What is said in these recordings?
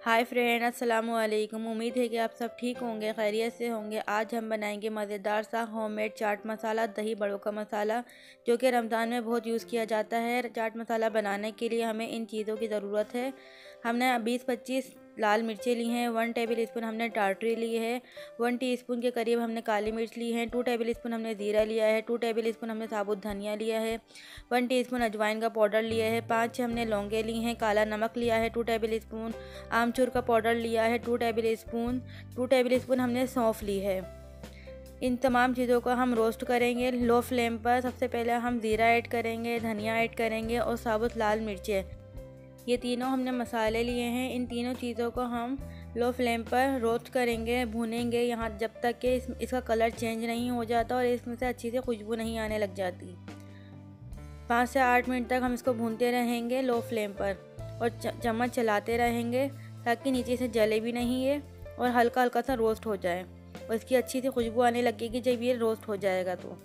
Hi friend, अस्सलाम वालेकुम। उम्मीद है कि आप सब ठीक होंगे, खैरियत से होंगे। आज हम बनाएंगे मज़ेदार सा होममेड चाट मसाला, दही बड़ों का मसाला, जो कि रमज़ान में बहुत यूज़ किया जाता है। चाट मसाला बनाने के लिए हमें इन चीज़ों की ज़रूरत है। हमने 20-25 लाल मिर्चें ली हैं, 1 टेबल स्पून हमने टाटरी ली है, 1 टीस्पून के करीब हमने काली मिर्च ली है, 2 टेबल स्पून हमने ज़ीरा लिया है, 2 टेबल स्पून हमने साबुत धनिया लिया है, 1 टीस्पून अजवाइन का पाउडर लिया है, 5-6 हमने लौंगे ली हैं, काला नमक लिया है 2 टेबल स्पून, आमचूर का पाउडर लिया है 2 टेबल स्पून, 2 टेबल स्पून हमने सौंफ ली है। इन तमाम चीज़ों को हम रोस्ट करेंगे लो फ्लेम पर। सबसे पहले हम ज़ीरा ऐड करेंगे, धनिया ऐड करेंगे और साबुत लाल मिर्चें। ये तीनों हमने मसाले लिए हैं। इन तीनों चीज़ों को हम लो फ्लेम पर रोस्ट करेंगे, भूनेंगे यहाँ जब तक कि इसका कलर चेंज नहीं हो जाता और इसमें से अच्छी सी खुशबू नहीं आने लग जाती। 5 से 8 मिनट तक हम इसको भूनते रहेंगे लो फ्लेम पर और चम्मच चलाते रहेंगे ताकि नीचे से जले भी नहीं ये और हल्का हल्का सा रोस्ट हो जाए और इसकी अच्छी सी खुशबू आने लगेगी जब ये रोस्ट हो जाएगा। तो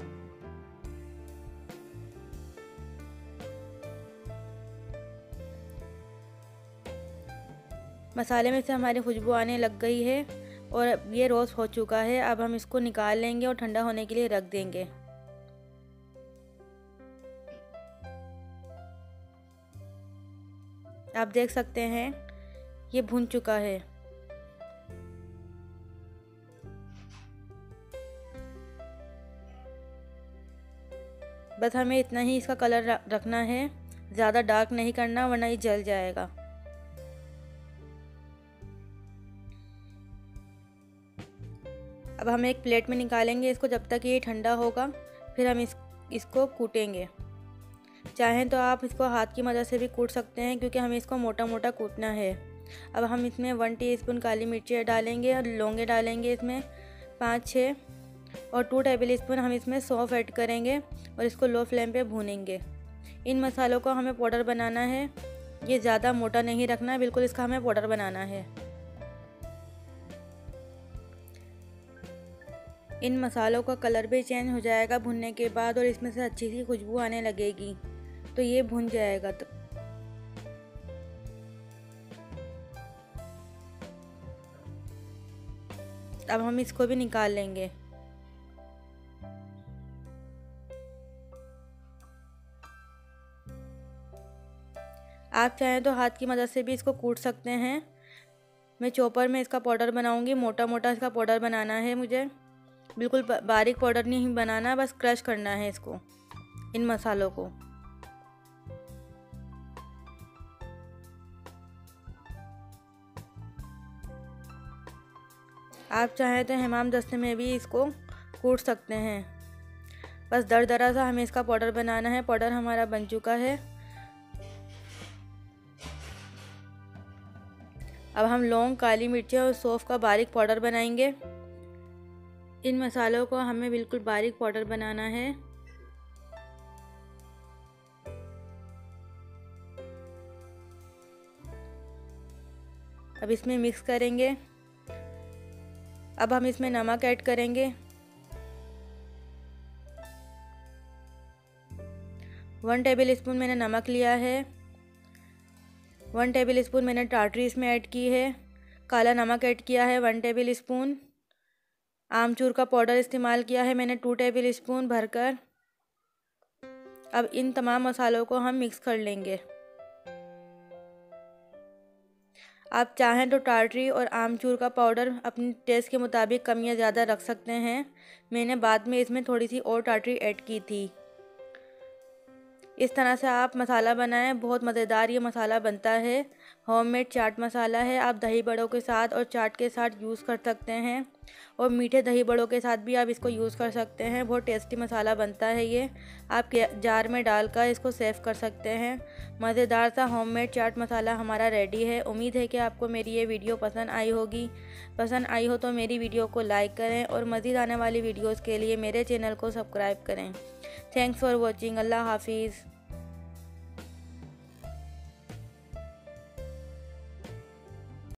मसाले में से हमारी खुशबू आने लग गई है और ये रोस्ट हो चुका है। अब हम इसको निकाल लेंगे और ठंडा होने के लिए रख देंगे। आप देख सकते हैं ये भुन चुका है। बस हमें इतना ही इसका कलर रखना है, ज़्यादा डार्क नहीं करना वरना ये जल जाएगा। अब हम एक प्लेट में निकालेंगे इसको जब तक ये ठंडा होगा, फिर हम इसको कूटेंगे। चाहें तो आप इसको हाथ की मदद से भी कूट सकते हैं क्योंकि हमें इसको मोटा मोटा कूटना है। अब हम इसमें 1 टीस्पून काली मिर्ची डालेंगे और लौंगे डालेंगे इसमें 5-6 और 2 टेबल स्पून हम इसमें सौंफ ऐड करेंगे और इसको लो फ्लेम पे भूनेंगे। इन मसालों को हमें पाउडर बनाना है। ये ज़्यादा मोटा नहीं रखना है, बिल्कुल इसका हमें पाउडर बनाना है। इन मसालों का कलर भी चेंज हो जाएगा भुनने के बाद और इसमें से अच्छी सी खुशबू आने लगेगी तो ये भुन जाएगा। तो अब हम इसको भी निकाल लेंगे। आप चाहें तो हाथ की मदद से भी इसको कूट सकते हैं। मैं चॉपर में इसका पाउडर बनाऊंगी, मोटा मोटा इसका पाउडर बनाना है मुझे, बिल्कुल बारीक पाउडर नहीं बनाना, बस क्रश करना है इसको, इन मसालों को। आप चाहें तो हमाम दस्ते में भी इसको कूट सकते हैं। बस दरदरा सा हमें इसका पाउडर बनाना है। पाउडर हमारा बन चुका है। अब हम लौंग, काली मिर्ची और सौंफ का बारीक पाउडर बनाएंगे। इन मसालों को हमें बिल्कुल बारीक पाउडर बनाना है। अब इसमें मिक्स करेंगे। अब हम इसमें नमक ऐड करेंगे। 1 टेबल स्पून मैंने नमक लिया है, 1 टेबल स्पून मैंने टाटरी इसमें ऐड की है, काला नमक ऐड किया है 1 टेबल स्पून, आमचूर का पाउडर इस्तेमाल किया है मैंने 2 टेबल स्पून भरकर। अब इन तमाम मसालों को हम मिक्स कर लेंगे। आप चाहें तो टाटरी और आमचूर का पाउडर अपने टेस्ट के मुताबिक कम या ज़्यादा रख सकते हैं। मैंने बाद में इसमें थोड़ी सी और टाटरी ऐड की थी। इस तरह से आप मसाला बनाएं, बहुत मज़ेदार ये मसाला बनता है। होममेड चाट मसाला है। आप दही बड़ों के साथ और चाट के साथ यूज़ कर सकते हैं और मीठे दही बड़ों के साथ भी आप इसको यूज़ कर सकते हैं। बहुत टेस्टी मसाला बनता है ये। आप जार में डालकर इसको सेव कर सकते हैं। मज़ेदार सा होममेड चाट मसाला हमारा रेडी है। उम्मीद है कि आपको मेरी ये वीडियो पसंद आई होगी। पसंद आई हो तो मेरी वीडियो को लाइक करें और मज़ीद आने वाली वीडियोज़ के लिए मेरे चैनल को सब्सक्राइब करें। Thanks for watching. अल्लाह हाफिज़।